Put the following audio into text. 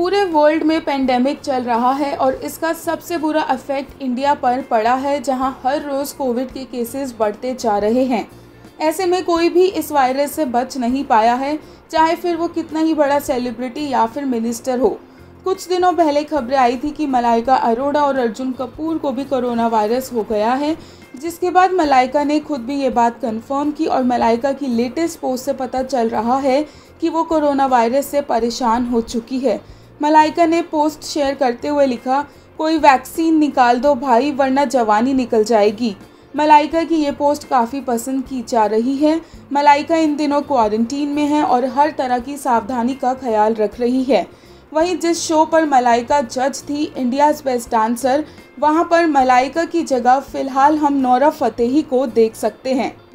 पूरे वर्ल्ड में पेंडेमिक चल रहा है और इसका सबसे बुरा इफेक्ट इंडिया पर पड़ा है, जहां हर रोज़ कोविड के केसेस बढ़ते जा रहे हैं। ऐसे में कोई भी इस वायरस से बच नहीं पाया है, चाहे फिर वो कितना ही बड़ा सेलिब्रिटी या फिर मिनिस्टर हो। कुछ दिनों पहले खबरें आई थी कि मलाइका अरोड़ा और अर्जुन कपूर को भी कोरोना वायरस हो गया है, जिसके बाद मलाइका ने खुद भी ये बात कंफर्म की और मलाइका की लेटेस्ट पोस्ट से पता चल रहा है कि वो कोरोना वायरस से परेशान हो चुकी है। मलाइका ने पोस्ट शेयर करते हुए लिखा, कोई वैक्सीन निकाल दो भाई वरना जवानी निकल जाएगी। मलाइका की ये पोस्ट काफ़ी पसंद की जा रही है। मलाइका इन दिनों क्वारंटीन में है और हर तरह की सावधानी का ख्याल रख रही है। वहीं जिस शो पर मलाइका जज थी, इंडियाज़ बेस्ट डांसर, वहां पर मलाइका की जगह फ़िलहाल हम नोरा फतेही को देख सकते हैं।